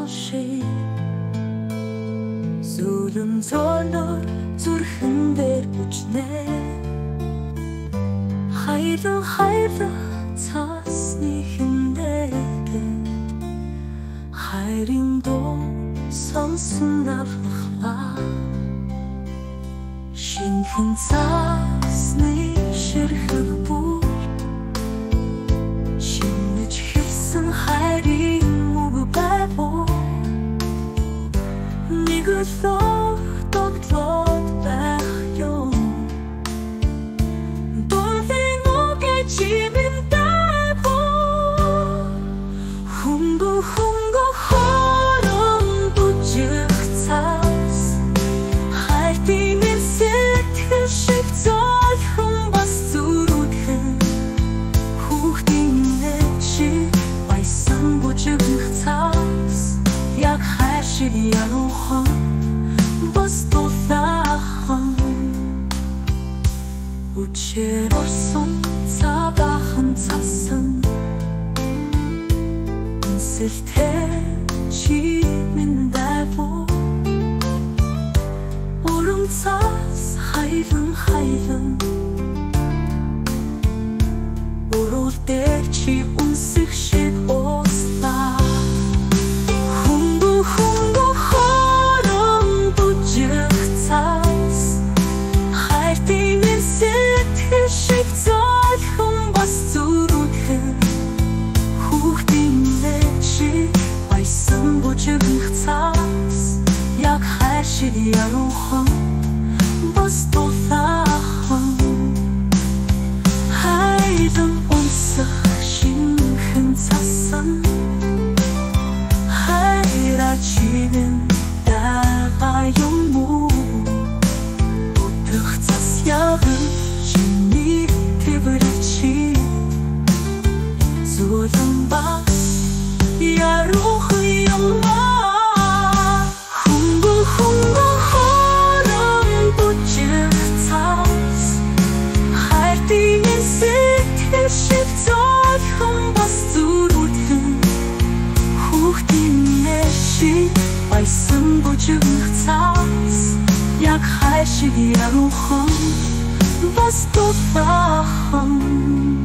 шиг Зүлэн зөөнөр зүрхэн дээр бүжнэ Хайрлан цасны хиндэгэ Хайрын дуу сонсон авлахлаа Шинхэн цасны ширхэг бүр Шинэж хэлсэн хайрын үг байвуу Нэг өглөө тоглоод байх юм Дуулын үгээ чимэн дайвуу Хөнгө хорон бүжиг цаас Хайрын сэтгэл шиг золхон бас зүрүүдхэн Хүүхдийн чи байсан бүжиг цаас Яг хайр шиг яруухан бас дулаахан Үчээр орсон цагаахан цасан Инсэлтэй чи минь дайвуу Урам цаас хайлан Уруу дээр чи үнсэх шиг ууслаа Хөнгө хорон бүжиг цаас Хайрын сэтгэл шиг золхон бас зүрүүдхэн Хүүхдийн чи байсан бүжиг цаас Яг хайр шиг яруухан бас дулаахан Хайрын унсах шинхэн цасан Хайраа чимэн дайгаа юм уу Утгах цас явын чиний тэврэх чи Зүлэн бас яруухан юмаа Хөнгө хорон бүжиг цаас Хайрын сэтгэл шиг золхон бас зүрүүдхэн Хүүхдийн чи байсан бүжиг цаас Яг хайр шиг яруухан бас дулаахан